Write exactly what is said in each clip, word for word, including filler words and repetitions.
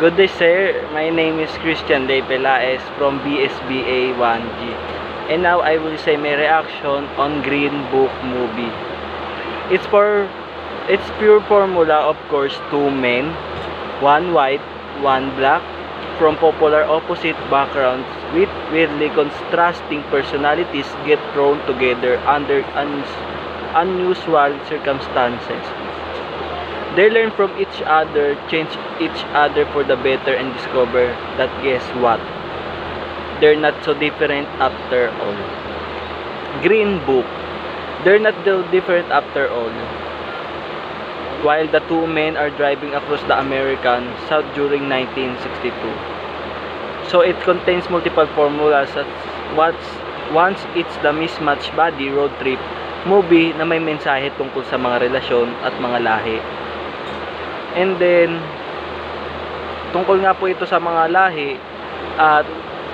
Good day, sir. My name is Christian De Pelaez from B S B A one G. And now I will say my reaction on Green Book movie. It's for it's pure formula, of course, two men, one white, one black, from popular opposite backgrounds with weirdly contrasting personalities get thrown together under un unusual circumstances. They learn from each other, change each other for the better, and discover that guess what? They're not so different after all. Green Book. They're not so different after all. While the two men are driving across the American South during nineteen sixty-two. So it contains multiple formulas at what's, once it's the mismatched body road trip movie na may mensahe tungkol sa mga relasyon at mga lahi. And then, tungkol nga po ito sa mga lahi at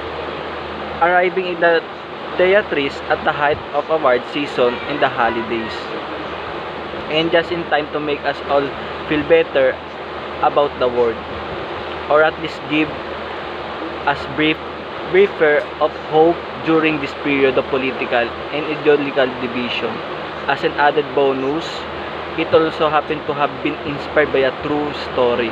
arriving in the theatres at the height of award season in the holidays. And just in time to make us all feel better about the world. Or at least give us brief, briefer of hope during this period of political and ideological division. As an added bonus, it also happened to have been inspired by a true story.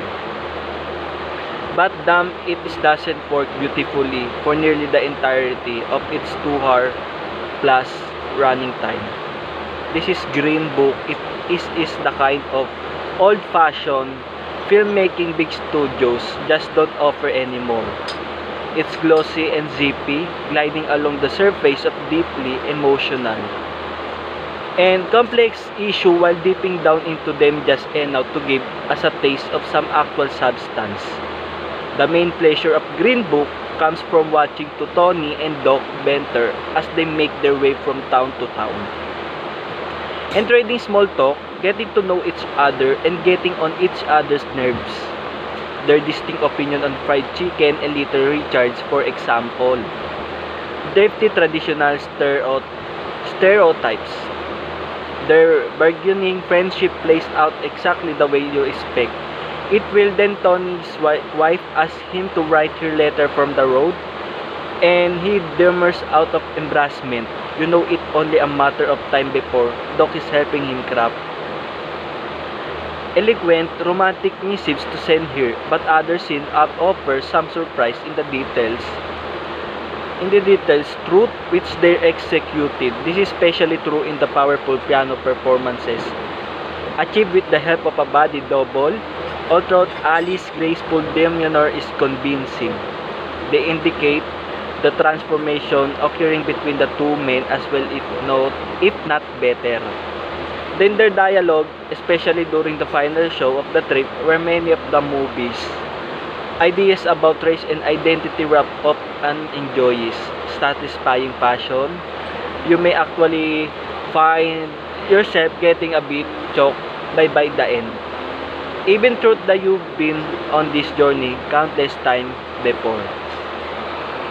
But damn, it doesn't work beautifully for nearly the entirety of its two hour plus running time. This is Green Book. It is, is the kind of old-fashioned filmmaking big studios just don't offer anymore. It's glossy and zippy, gliding along the surface of deeply emotional and complex issue while dipping down into them just enough to give us a taste of some actual substance. The main pleasure of Green Book comes from watching to Tony and Doc banter as they make their way from town to town. And trading small talk, getting to know each other and getting on each other's nerves. Their distinct opinion on fried chicken and Little Richards, for example. Defty traditional stereotypes. Their bargaining friendship plays out exactly the way you expect. It will then Tony's wife ask him to write her letter from the road, and he demurs out of embarrassment. You know it only a matter of time before Doc is helping him craft eloquent, romantic missives to send her, but others scenes offer some surprise in the details. In the details, truth which they executed. This is especially true in the powerful piano performances, achieved with the help of a body double. Although Alice's graceful demeanor is convincing, they indicate the transformation occurring between the two men as well, if not, if not better. Then their dialogue, especially during the final show of the trip, where many of the movies ideas about race and identity wrap up and enjoys satisfying passion, you may actually find yourself getting a bit choked by by the end. Even truth that you've been on this journey countless times before.